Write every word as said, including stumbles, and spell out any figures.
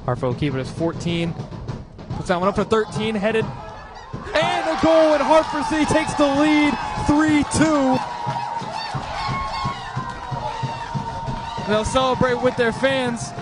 Hartford will keep it as fourteen. Puts that one up for thirteen, headed. And a goal, and Hartford City takes the lead, three two. They'll celebrate with their fans.